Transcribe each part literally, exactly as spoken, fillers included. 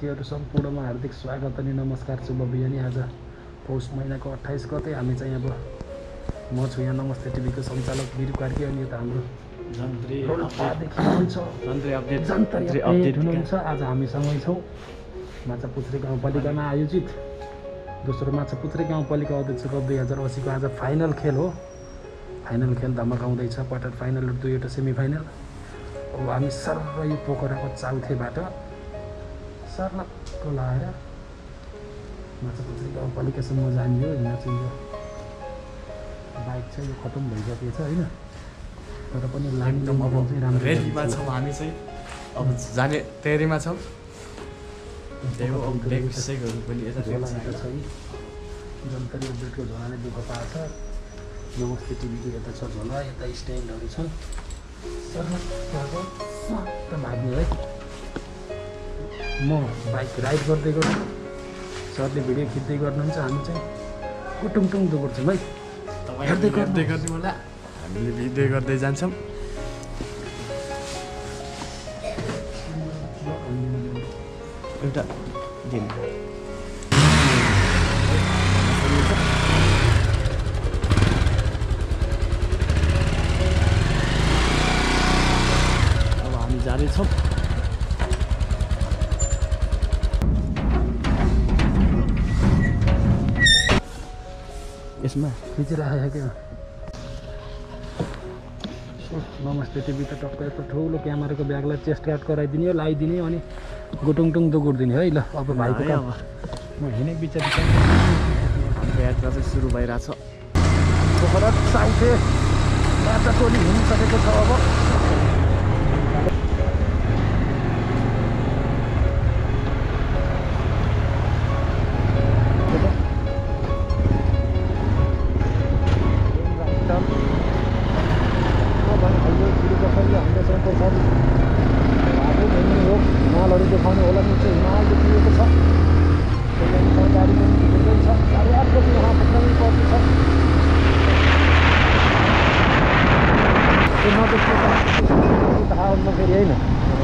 साथीहरु सम्पूर्णमा हार्दिक स्वागत अनि नमस्कार शुभ बिहानी। आज पौष महिनाको अट्ठाइस गते हामी चाहिँ अब म छु यहाँ नमस्ते टिभीको सञ्चालक वीर कार्की अनि यता हाम्रो जन्त्री रोल्पादेखि हुनुहुन्छ जन्त्री अपडेट जन्त्री अपडेट हुनुहुन्छ। आज हामीसँगै छौँ माछापुच्छ्रे गाउँपालिकामा आयोजित दोस्रो माछापुच्छ्रे गाउँपालिका अध्यक्ष कप दुई हजार असीको आज फाइनल खेल हो। फाइनल खेल धमकाउँदैछ। क्वार्टर फाइनल र दुईवटा सेमी फाइनल। अब हामी सर यो पोखराको चाउथेबाट सर्लक्क लाएर माछापुच्छ्रे गाउँपालिकासम्म जाने हो। यहाँ चाहिँ यो बाइक चाहिँ यो खतम भइसकेको छ होइन, तर पनि लाने मौका चाहिँ राम्रो रेडीमा छौँ हामी चाहिँ। अब जाने तयारीमा छौँ। त्यही हो अब ब्रेक सेकहरू पनि यता झोला यहाँ छ है। जन्तरी अपडेटको झोलाले दुःख पाएछ। नमस्ते टिभीको यता छ झोला, यता स्ट्यान्डहरू छन्। सर्लक्क भाग्ने है। म बाइक राइड गर्दै गर्छु, सरले भिडियो खिच्दै गर्नुहुन्छ। हामी चाहिँ कुटुङटुङ दोगुर्छौँ है। हेर्दै गर्दै गर्दै होला हामीले भिडियो गर्दै जान्छौँ। एउटा दिन अब हामी जाँदैछौँ। यसमा खिचिराखेको क्या नमस्ते टिभी त टक्क यस्तो ठुलो क्यामेराको ब्यागलाई चेस्ट गार्ड गराइदिने हो, लगाइदिने अनि गुटुङटुङ दोगुर्दिने है। ल अब भाइको काम म हिँडेँ बिचरा यात्रा चाहिँ सुरु भइरहेछ। पोखरा साउथे माछा टोली हिँडिसकेको छ। अब हिमालहरू देखाउने होला निचे हिमाल देखिएको छ। गाडी पनि हिँड्दै छ। साढे आठ बजी यहाँ पुग्नै पर्ने छ। नदेखिएको थाहा हुन्न फेरि होइन।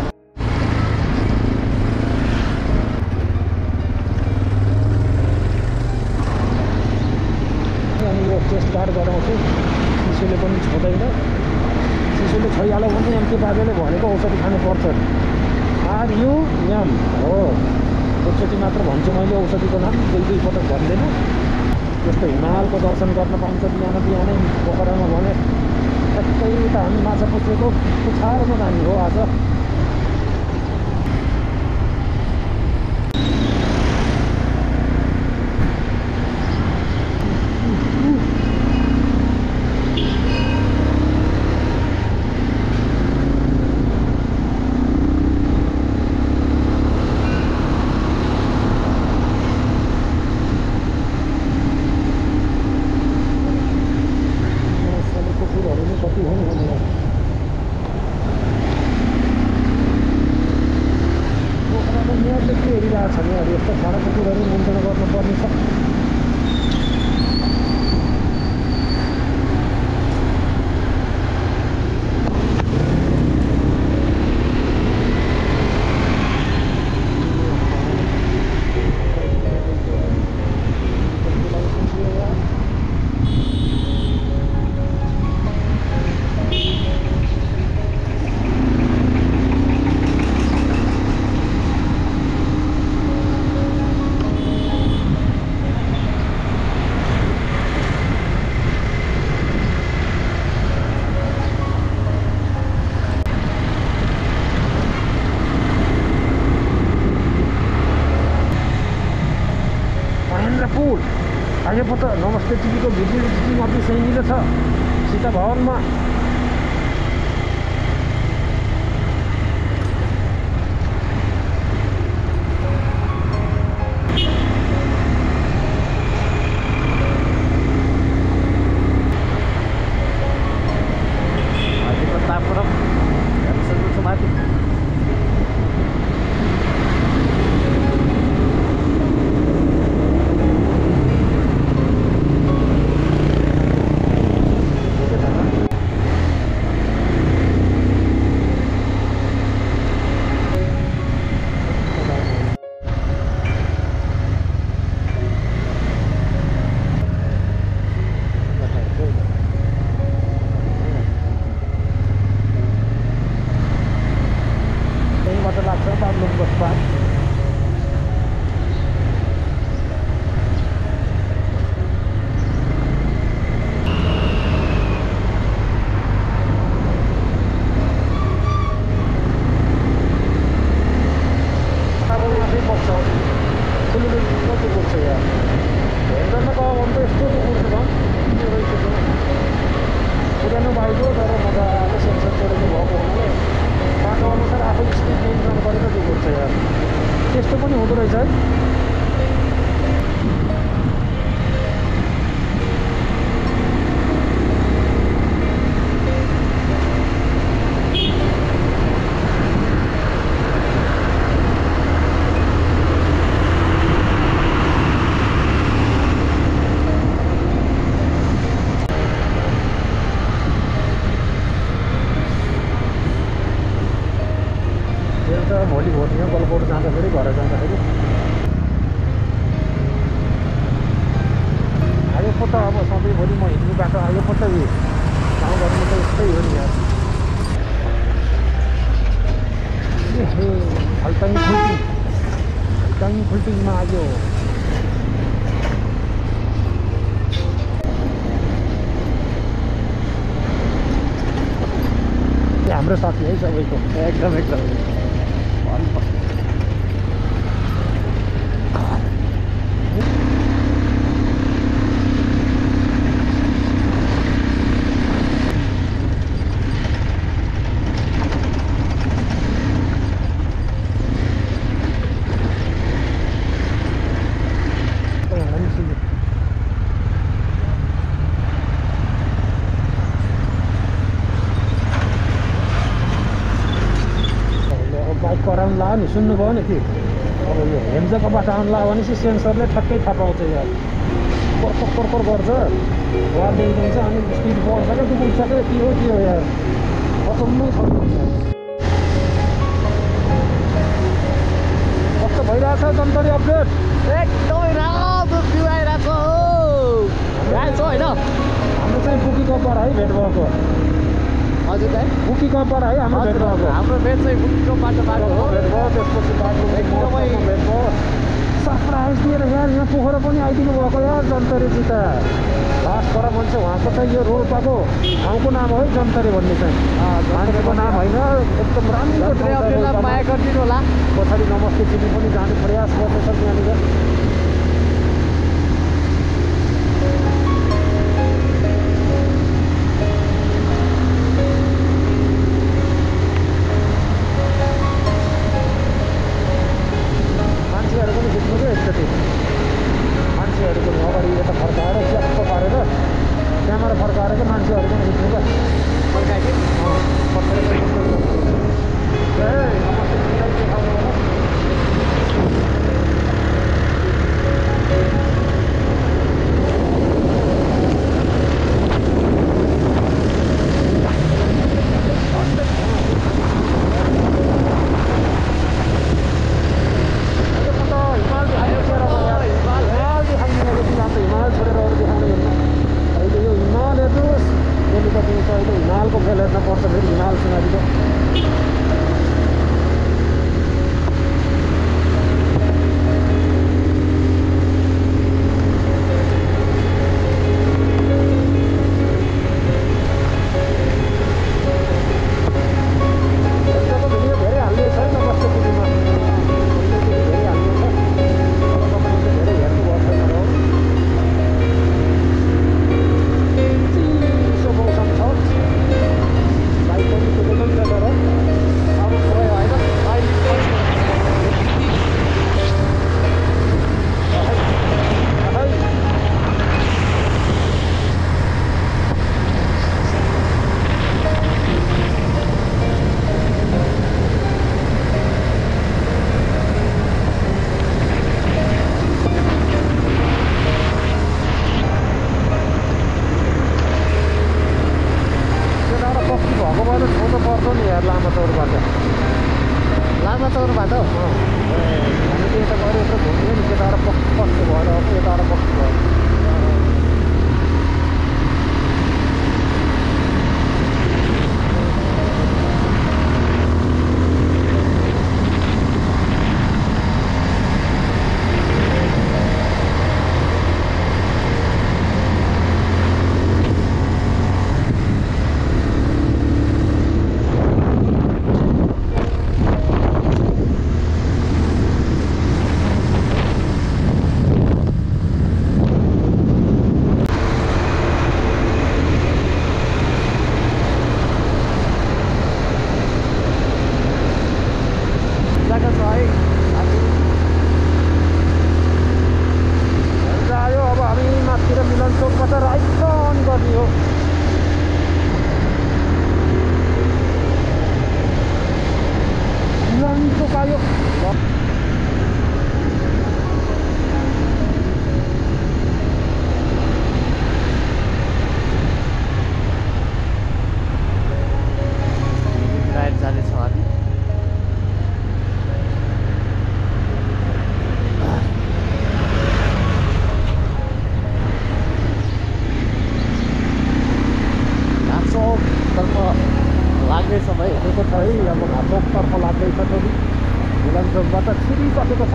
अनि यो चेस्ट गार्ड गराउँछु। चिसोले पनि छोड्दैन। चिसोले छोइहाल्यो भने एमके बाजेले भनेको औषधि खानुपर्छ। आर यु यम हो एकचोटि मात्र भन्छु मैले औषधिको नाम, दुई दुई पटक भन्दैन। जस्तो हिमालको दर्शन गर्न पाइन्छ बिहान बिहानै पोखरामा भने ठ्याक्कै त हामी माछापुच्छ्रेको पुछारमा जाने हो आज। हेरिरहेको छ नि अब यस्तो सारा कुकुरहरू नियन्त्रण गर्नुपर्ने छ। पुल आगे पो त नमस्ते टिभीको भिडियो एडिटिङ अफिस यहीँनिर छ सीता भवनमा। चाहिँ बग्छ सिलगढी कति पुग्छ यहाँ हेर्दैन गयो भने त यस्तो पुग्छ त पुरानो बाइक हो तर मजाले सेन्सर चढेको भएको हुनाले बाटो अनुसार आफै स्पिड नियन्त्रण गरेर त्यो पुग्छ यहाँ त्यस्तो पनि हुँदो रहेछ है भोलि भोलि यहाँ गलकोट जाँदाखेरि घर जाँदाखेरि आयो पो त अब सधैँ भोलि म हिँड्ने बाटो आयो पो त यो गाउँघरमा त यस्तै हो नि यार ए हल्टाङ फुल्टिङ हल्टाङ फुल्टिङमा आयो हाम्रो साथी है सबैको एकदम एकदम बाइक कराउनु लाग्यो नि सुन्नुभयो नि त्यो अब यो हेम्जाको बाटो आउनु लाग्यो भने चाहिँ सेन्सरले ठक्कै थाहा पाउँछ यार पर्कर पर्कर गर्छ वार्निङ दिन्छ अनि स्पिड बढ्छ क्या पुगिसक्यो के हो के हो यार अचम्मै छ कस्तो भइरहेछ जनतरी अपडेट एकदमै राम्रो भ्यू आइरहेको छ होइन हाम्रो चाहिँ बुकी कपर है भेट भएको हजुर दाइ बुकी कपर है हाम्रो भेट भएको हाम्रो भेट चाहिँ बुकीको बाटो बाटो हो भेट भयो त्यसपछि बाटो एकदमै भेट भयो सरप्राइज दिएर यार यहाँ पोखरा पनि आइदिनु भएको यार जन्तरीजी त लास्ट पर मान्छे उहाँको चाहिँ यो रोल्पाको ठाउँको नाम हो है जन्तरी भन्ने चाहिँ मान्छेको नाम होइन एकदम राम्रो माया गरिदिनु होला पछाडि नमस्ते चिनी पनि जाने प्रयास गर्दैछ यहाँनिर मान्छेहरू पनि खिच्नु क्या एकचोटि मान्छेहरू पनि अगाडि यता फर्काएर च्याप्प पारेर क्यामेरा फर्काएर चाहिँ मान्छेहरू पनि खिच्नु क्या फर्काएको फर्काएर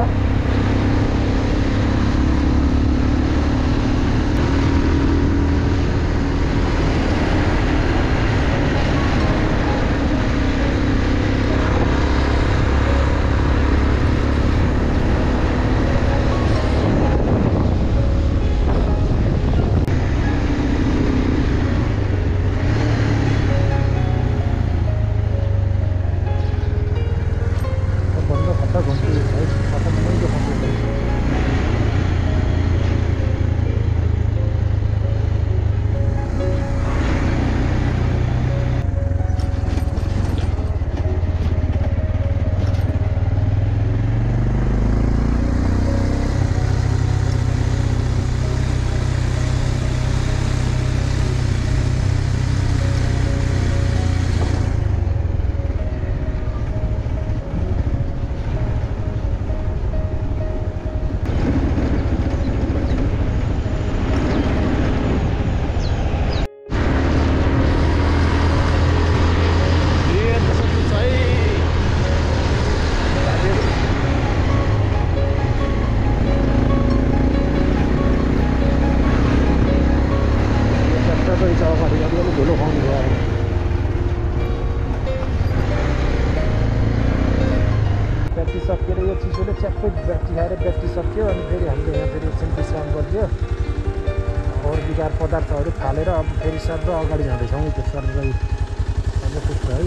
सकिएर यो चिसोले च्याप्पै ब्याट्री खाएर ब्याट्री सक्यो अनि फेरि हामीले यहाँ फेरि एकछिन विश्राम गरिदियो और विकार पदार्थहरू फालेर अब फेरि सर्द अगाडि जाँदैछौँ त्यो सर्दै अझ पुग्छ है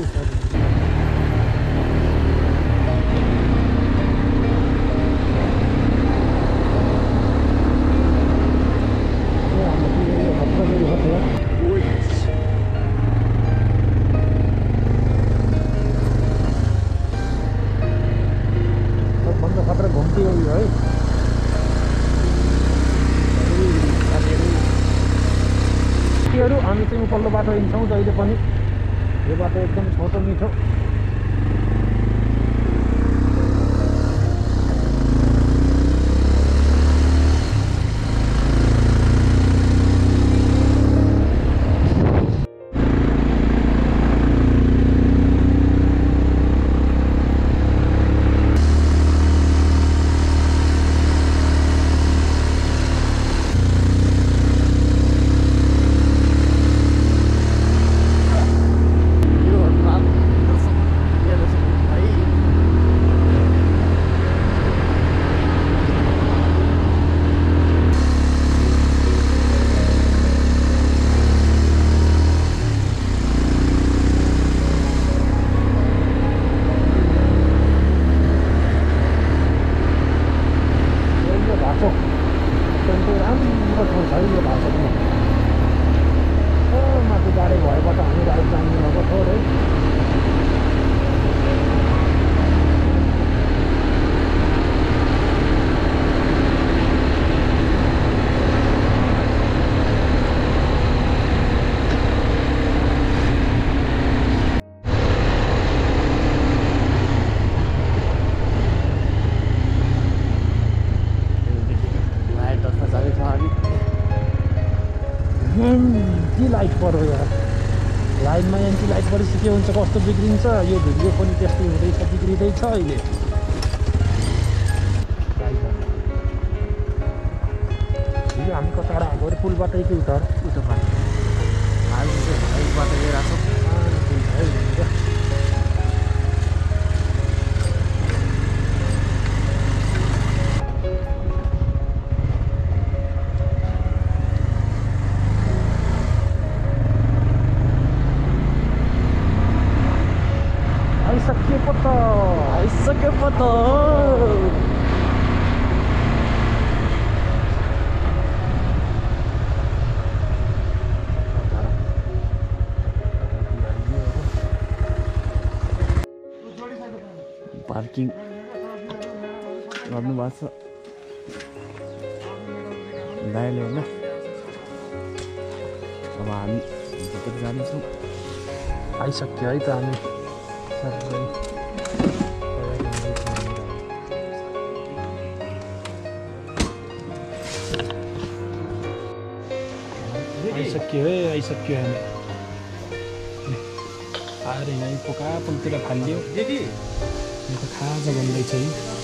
हामी चाहिँ उपल्लो बाटो हिँड्छौँ जहिले पनि यो बाटो एकदम छोटो मिठो एन्टी लाइट पऱ्यो यार लाइनमा एन्टी लाइट परिस्थिति के हुन्छ कस्तो बिग्रिन्छ यो भिडियो पनि त्यस्तै हुँदैछ बिग्रिँदैछ अहिले हिजो हामी कता आएको अरे पुलबाटै कि उता उता बाटो आज चाहिँ बाटो गइरहेको छ आइसक्यो पो त आइसक्यो पो त पार्किङ गर्नुभएको छ दाइले होइन अब हामी भित्र जानेछौँ आइसक्यो है त हामी आइसक्यो है आइसक्यो हामी आएर यहीँ पोका पलतिर फालियो यो त खाजा बन्दैछ है